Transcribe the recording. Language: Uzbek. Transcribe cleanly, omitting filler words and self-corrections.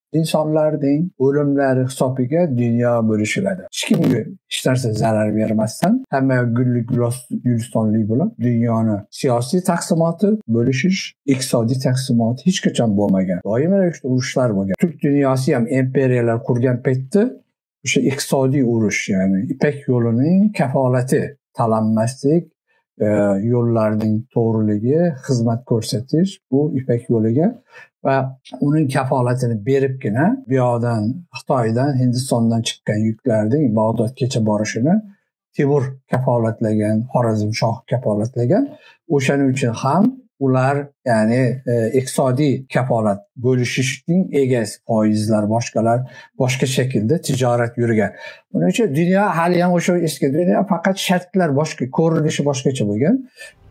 insonlarning o'limlari hisobiga dunyo bo'lishiladi. Hech kimga hech narsa zarar bermasdan, hamma gullik gulistonlik bo'lib, dunyoni siyosiy taqsimoti bo'lishish, iqtisodiy taqsimoti hech qachon bo'lmagan. Doim ravishda urushlar bo'lgan. Turk dunyosi ham imperiyalar qurgan paytda o'sha iqtisodiy urush, ya'ni Ipak yo'lining kafolati, talanmaslik, yo'llarning to'g'riligi, xizmat ko'rsatish bu Ipak yo'liga va uning kafolatini beribgina bu yoqdan Xitoydan, Hindistondan chiqqan yuklarning Bag'dodgacha borishini Temur kafolatlagan, Xorazmshoh kafolatlagan. O'shaning uchun ham ular ya'ni iqtisodiy kafolat bo'lishishning egasi, foizlar, boshqalar boshqa shaklda tijorat yurgan. Buning uchun dunyo hali ham o'sha eski dunyo, faqat shartlar boshqa, ko'rinishi boshqacha bo'lgan.